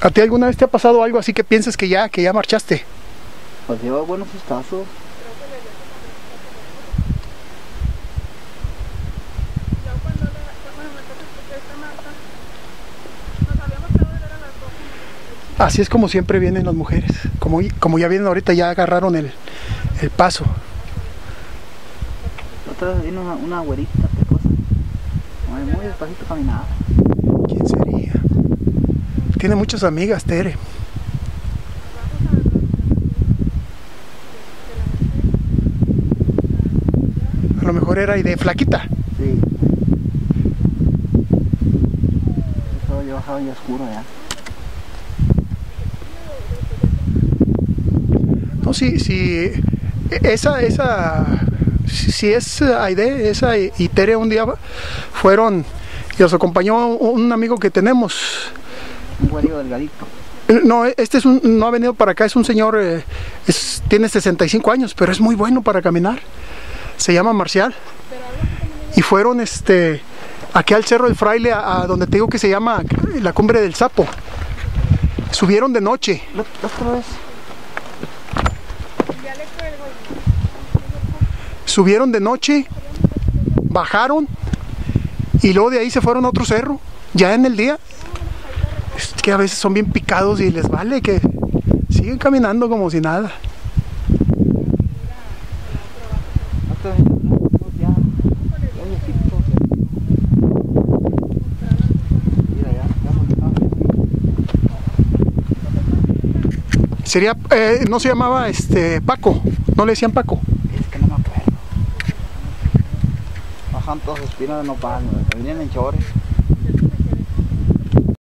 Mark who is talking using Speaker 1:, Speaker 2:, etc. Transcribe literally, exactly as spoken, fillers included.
Speaker 1: ¿A ti alguna vez te ha pasado algo así que piensas que ya, que ya marchaste?
Speaker 2: Pues lleva buenos sustazos.
Speaker 1: Así es como siempre vienen las mujeres. Como, como ya vienen ahorita, ya agarraron el, el paso.
Speaker 2: Otra vez vino una, una güerita, qué cosa. Muy, muy despacito caminaba.
Speaker 1: ¿Quién sería? Tiene muchas amigas, Tere. A lo mejor era de flaquita.
Speaker 2: Sí. Eso yo bajaba ya oscuro ya.
Speaker 1: No, sí, sí. Esa, esa, si es Aide, esa y Tere un día fueron y los acompañó un amigo que tenemos.
Speaker 2: Un güerillo delgadito.
Speaker 1: No, este es un, no ha venido para acá, es un señor, eh, es, tiene sesenta y cinco años, pero es muy bueno para caminar. Se llama Marcial. Y fueron este aquí al Cerro del Fraile, a, a donde te digo que se llama la Cumbre del Sapo. Subieron de noche.
Speaker 2: La otra vez.
Speaker 1: Subieron de noche, bajaron y luego de ahí se fueron a otro cerro, ya en el día. Es que a veces son bien picados y les vale que siguen caminando como si nada. Sería, eh, no se llamaba este Paco, no le decían Paco.
Speaker 2: Es que no me acuerdo. Bajan todos los espinos de nopal, venían en chores.